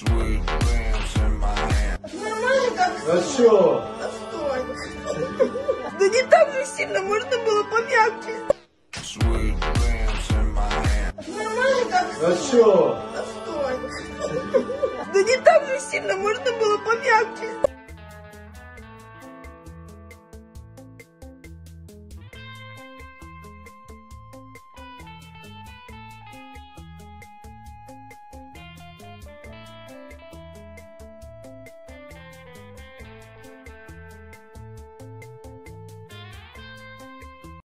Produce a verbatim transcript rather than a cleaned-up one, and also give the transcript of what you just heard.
Нормально как? А что? Отстой. Да не так же сильно, можно было помягче. Нормально как? А что? Отстой. Да не так же сильно, можно было помягче.